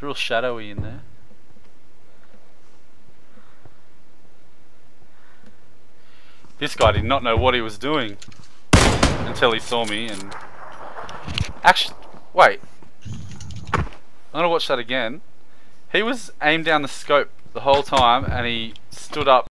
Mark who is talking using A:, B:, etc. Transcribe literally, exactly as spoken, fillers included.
A: real shadowy in there. This guy did not know what he was doing until he saw me and... Actually, wait. I'm gonna watch that again. He was aimed down the scope the whole time and he stood up